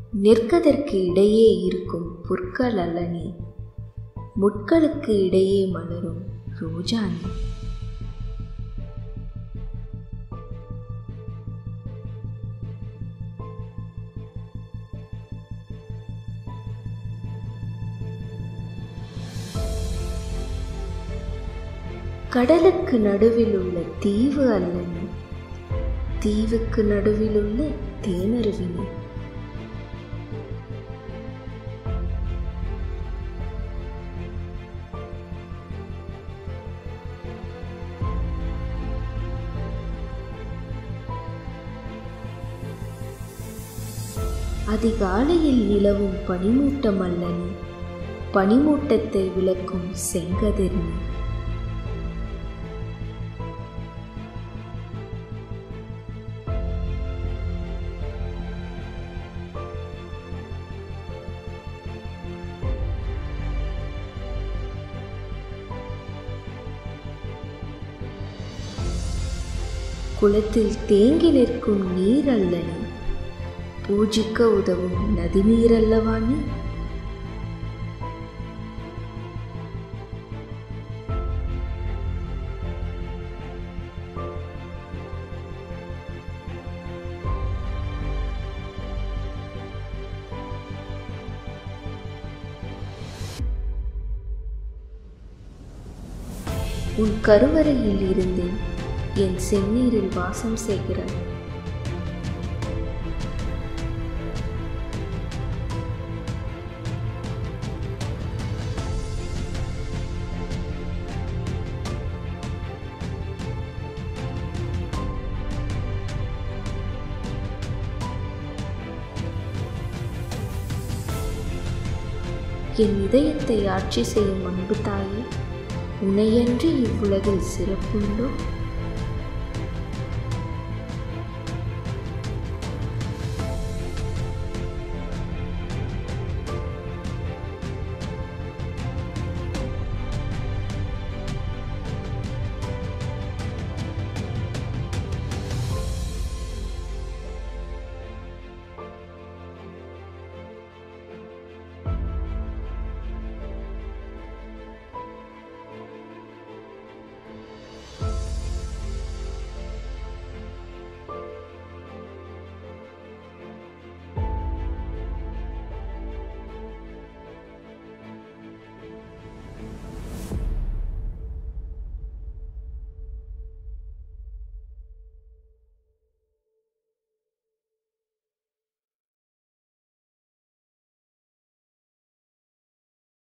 நிற்கதற்கு இடையே இருக்கும் புற்கள் அல்ல நீ, முட்களுக்கு இடையே மலரும் ரோஜா நீ. கடலுக்கு நடுவில் உள்ள தீவு அல்ல நீ, தீவுக்கு நடுவில் உள்ள தேனருவி நீ. அதிகாலையில் நிலவும் பனிமூட்டம் அல்ல நீ, பனிமூட்டத்தை விளக்கும் செங்கதிர் நீ. குளத்தில் தேங்கி நிற்கும் நீர் அல்ல நீ, பூஜிக்க உதவும் நதி நீர் அல்லவா நீ. உன் கருவறையில் இருந்தேன் என் செந்நீரில் வாசம் செய்கிறாய். என் இதயத்தை ஆட்சி செய்யும் அன்பு தாயே, உன்னையன்றி இவ்வுலகில் சிறப்புண்டோ?